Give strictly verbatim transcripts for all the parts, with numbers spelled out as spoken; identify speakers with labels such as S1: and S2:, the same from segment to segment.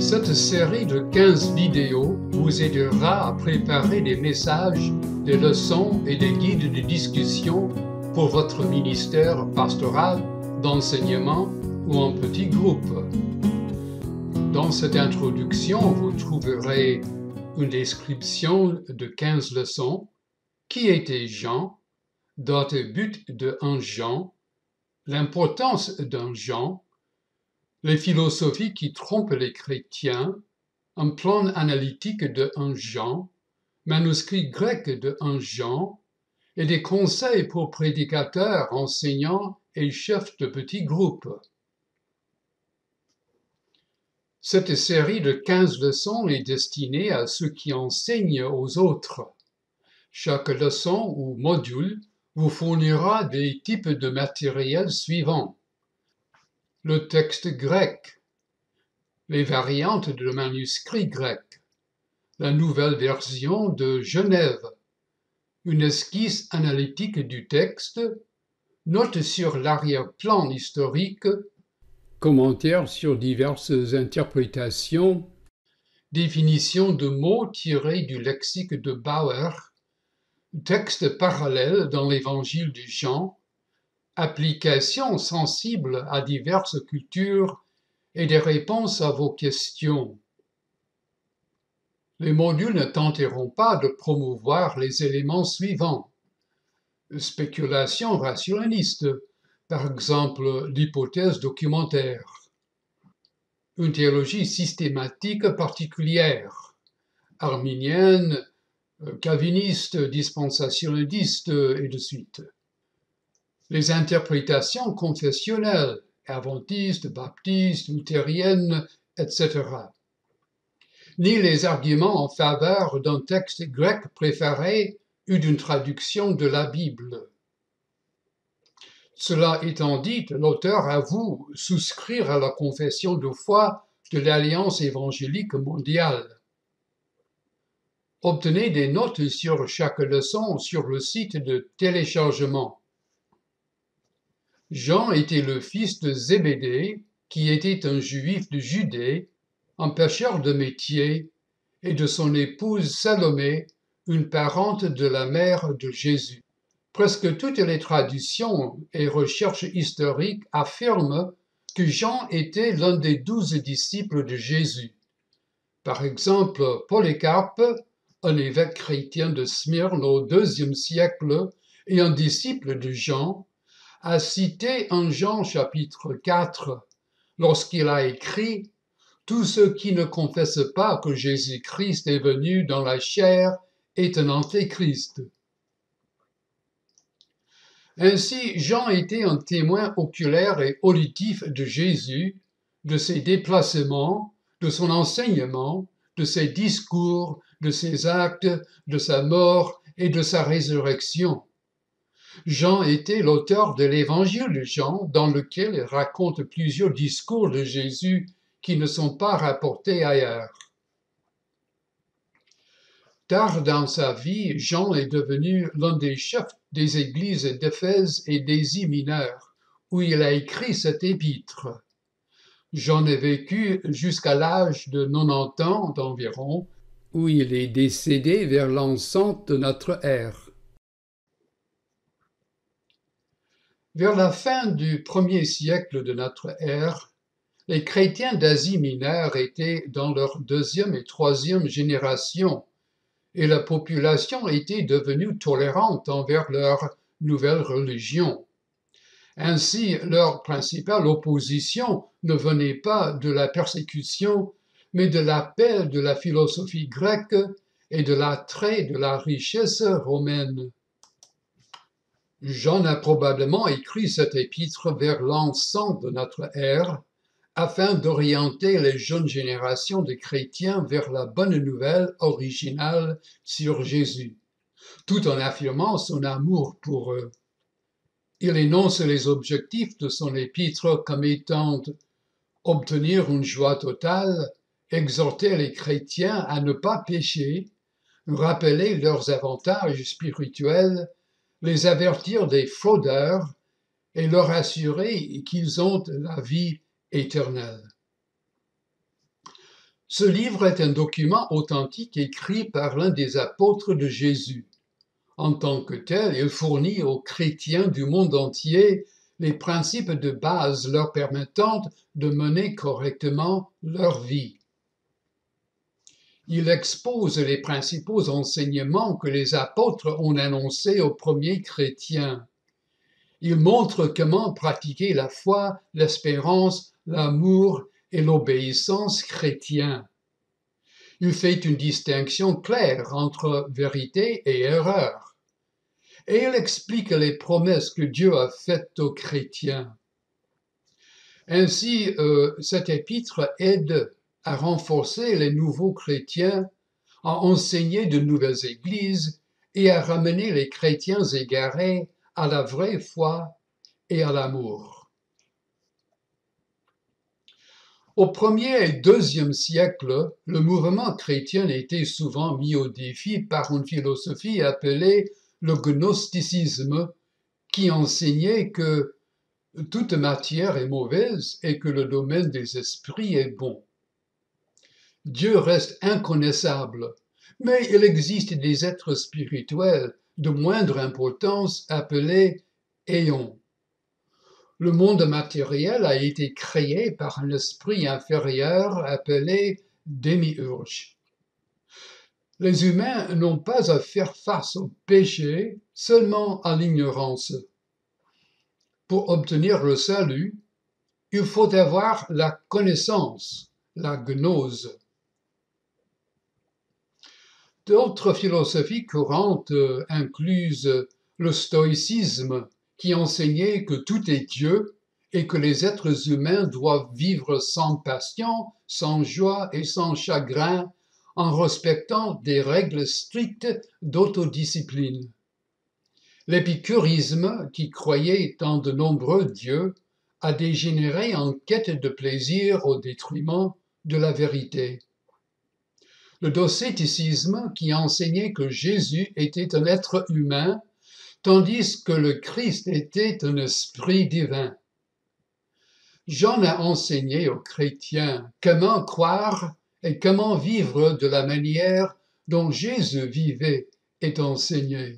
S1: Cette série de quinze vidéos vous aidera à préparer des messages, des leçons et des guides de discussion pour votre ministère pastoral, d'enseignement ou en petits groupes. Dans cette introduction, vous trouverez une description de quinze leçons, qui était Jean, date et but de un Jean, l'importance d'un Jean, les philosophies qui trompent les chrétiens, un plan analytique de un Jean, manuscrit grec de un Jean, et des conseils pour prédicateurs, enseignants et chefs de petits groupes. Cette série de quinze leçons est destinée à ceux qui enseignent aux autres. Chaque leçon ou module vous fournira des types de matériel suivants. Le texte grec, les variantes de manuscrits grecs, la nouvelle version de Genève, une esquisse analytique du texte, notes sur l'arrière-plan historique, commentaires sur diverses interprétations, définition de mots tirés du lexique de Bauer, texte parallèle dans l'évangile de Jean, applications sensibles à diverses cultures et des réponses à vos questions. Les modules ne tenteront pas de promouvoir les éléments suivants. Spéculation rationnaliste, par exemple l'hypothèse documentaire. Une théologie systématique particulière, arminienne, calviniste, dispensationaliste, et de suite. Les interprétations confessionnelles, adventistes, baptistes, luthériennes, et cetera. Ni les arguments en faveur d'un texte grec préféré ou d'une traduction de la Bible. Cela étant dit, l'auteur avoue souscrire à la confession de foi de l'Alliance évangélique mondiale. Obtenez des notes sur chaque leçon sur le site de téléchargement. Jean était le fils de Zébédée, qui était un juif de Judée, un pêcheur de métier, et de son épouse Salomé, une parente de la mère de Jésus. Presque toutes les traductions et recherches historiques affirment que Jean était l'un des douze disciples de Jésus. Par exemple, Polycarpe, un évêque chrétien de Smyrne au deuxième siècle et un disciple de Jean, a cité en Jean chapitre quatre, lorsqu'il a écrit « Tous ceux qui ne confessent pas que Jésus-Christ est venu dans la chair est un antéchrist ». Ainsi, Jean était un témoin oculaire et auditif de Jésus, de ses déplacements, de son enseignement, de ses discours, de ses actes, de sa mort et de sa résurrection. Jean était l'auteur de l'évangile de Jean, dans lequel il raconte plusieurs discours de Jésus qui ne sont pas rapportés ailleurs. Tard dans sa vie, Jean est devenu l'un des chefs des églises d'Éphèse et d'Asie mineure, où il a écrit cet épître. Jean a vécu jusqu'à l'âge de quatre-vingt-dix ans d'environ, où il est décédé vers l'an cent de notre ère. Vers la fin du premier siècle de notre ère, les chrétiens d'Asie mineure étaient dans leur deuxième et troisième génération, et la population était devenue tolérante envers leur nouvelle religion. Ainsi, leur principale opposition ne venait pas de la persécution, mais de l'appel de la philosophie grecque et de l'attrait de la richesse romaine. Jean a probablement écrit cet épître vers l'an cent de notre ère, afin d'orienter les jeunes générations de chrétiens vers la bonne nouvelle originale sur Jésus, tout en affirmant son amour pour eux. Il énonce les objectifs de son épître comme étant obtenir une joie totale, exhorter les chrétiens à ne pas pécher, rappeler leurs avantages spirituels, les avertir des fraudeurs et leur assurer qu'ils ont la vie éternelle. Ce livre est un document authentique écrit par l'un des apôtres de Jésus. En tant que tel, il fournit aux chrétiens du monde entier les principes de base leur permettant de mener correctement leur vie. Il expose les principaux enseignements que les apôtres ont annoncés aux premiers chrétiens. Il montre comment pratiquer la foi, l'espérance, l'amour et l'obéissance chrétiens. Il fait une distinction claire entre vérité et erreur. Et il explique les promesses que Dieu a faites aux chrétiens. Ainsi, euh, cet épître aide à renforcer les nouveaux chrétiens, à enseigner de nouvelles églises et à ramener les chrétiens égarés à la vraie foi et à l'amour. Au premier et deuxième siècle, le mouvement chrétien était souvent mis au défi par une philosophie appelée le gnosticisme, qui enseignait que toute matière est mauvaise et que le domaine des esprits est bon. Dieu reste inconnaissable, mais il existe des êtres spirituels de moindre importance appelés éons. Le monde matériel a été créé par un esprit inférieur appelé démiurge. Les humains n'ont pas à faire face au péché, seulement à l'ignorance. Pour obtenir le salut, il faut avoir la connaissance, la gnose. D'autres philosophies courantes inclusent le stoïcisme, qui enseignait que tout est Dieu et que les êtres humains doivent vivre sans passion, sans joie et sans chagrin, en respectant des règles strictes d'autodiscipline. L'épicurisme, qui croyait en de nombreux dieux, a dégénéré en quête de plaisir au détriment de la vérité. Le docéticisme, qui enseignait que Jésus était un être humain, tandis que le Christ était un esprit divin. Jean a enseigné aux chrétiens comment croire et comment vivre de la manière dont Jésus vivait et enseignait.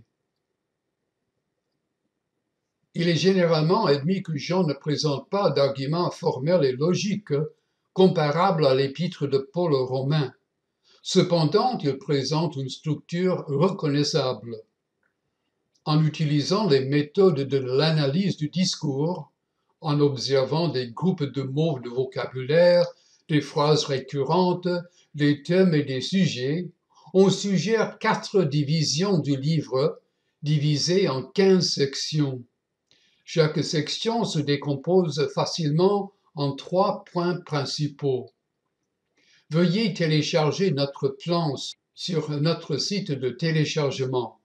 S1: Il est généralement admis que Jean ne présente pas d'arguments formels et logiques comparables à l'épître de Paul aux Romains. Cependant, il présente une structure reconnaissable. En utilisant les méthodes de l'analyse du discours, en observant des groupes de mots de vocabulaire, des phrases récurrentes, des thèmes et des sujets, on suggère quatre divisions du livre, divisées en quinze sections. Chaque section se décompose facilement en trois points principaux. Veuillez télécharger notre plan sur notre site de téléchargement.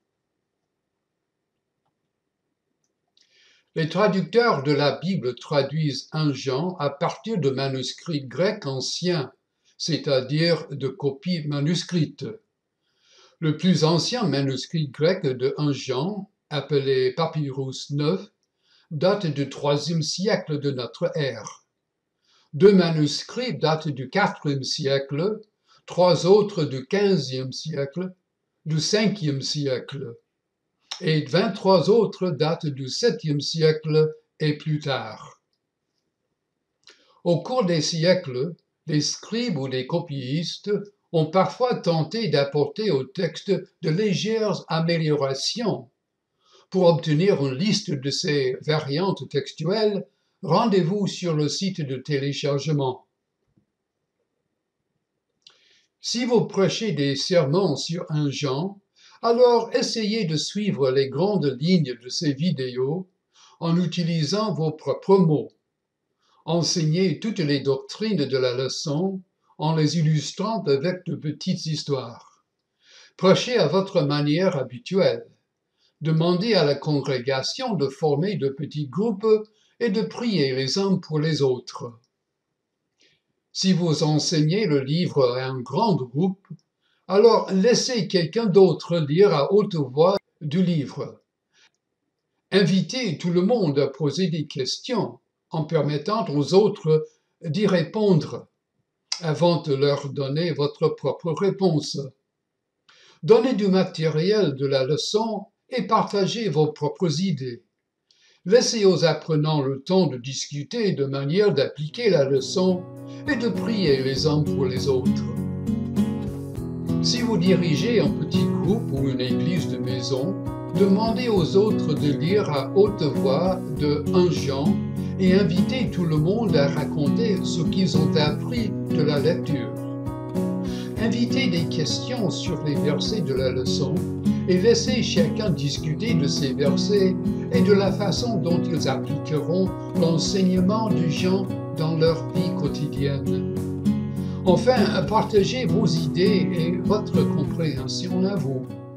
S1: Les traducteurs de la Bible traduisent un Jean à partir de manuscrits grecs anciens, c'est-à-dire de copies manuscrites. Le plus ancien manuscrit grec de un Jean, appelé Papyrus neuf, date du troisième siècle de notre ère. Deux manuscrits datent du quatrième siècle, trois autres du quinzième siècle, du cinquième siècle, et vingt-trois autres datent du septième siècle et plus tard. Au cours des siècles, des scribes ou des copyistes ont parfois tenté d'apporter au texte de légères améliorations. Pour obtenir une liste de ces variantes textuelles, rendez-vous sur le site de téléchargement. Si vous prêchez des sermons sur un Jean, alors essayez de suivre les grandes lignes de ces vidéos en utilisant vos propres mots. Enseignez toutes les doctrines de la leçon en les illustrant avec de petites histoires. Prêchez à votre manière habituelle. Demandez à la congrégation de former de petits groupes et de prier les uns pour les autres. Si vous enseignez le livre à un grand groupe, alors laissez quelqu'un d'autre lire à haute voix du livre. Invitez tout le monde à poser des questions en permettant aux autres d'y répondre. avant de leur donner votre propre réponse. Donnez du matériel de la leçon et partagez vos propres idées. Laissez aux apprenants le temps de discuter de manière d'appliquer la leçon et de prier les uns pour les autres. Si vous dirigez un petit groupe ou une église de maison, demandez aux autres de lire à haute voix de un Jean et invitez tout le monde à raconter ce qu'ils ont appris de la lecture. Invitez des questions sur les versets de la leçon et laissez chacun discuter de ces versets et de la façon dont ils appliqueront l'enseignement de Jean dans leur vie quotidienne. Enfin, partagez vos idées et votre compréhension à vous.